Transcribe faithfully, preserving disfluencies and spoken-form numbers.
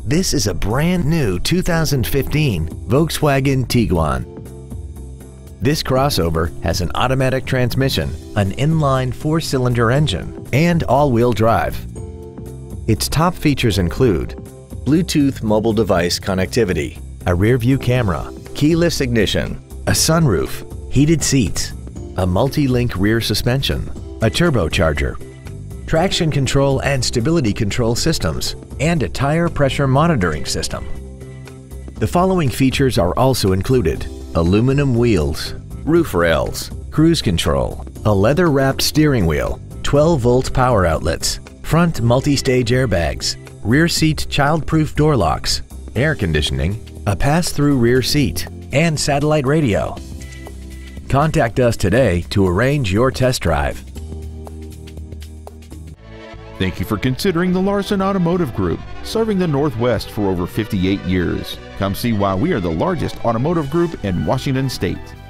This is a brand new two thousand fifteen Volkswagen Tiguan. This crossover has an automatic transmission, an inline four-cylinder engine, and all-wheel drive. Its top features include Bluetooth mobile device connectivity, a rear-view camera, keyless ignition, a sunroof, heated seats, a multi-link rear suspension, a turbocharger, traction control and stability control systems, and a tire pressure monitoring system. The following features are also included: aluminum wheels, roof rails, cruise control, a leather-wrapped steering wheel, twelve volt power outlets, front multi-stage airbags, rear seat child-proof door locks, air conditioning, a pass-through rear seat, and satellite radio. Contact us today to arrange your test drive. Thank you for considering the Larson Automotive Group, serving the Northwest for over fifty-eight years. Come see why we are the largest automotive group in Washington State.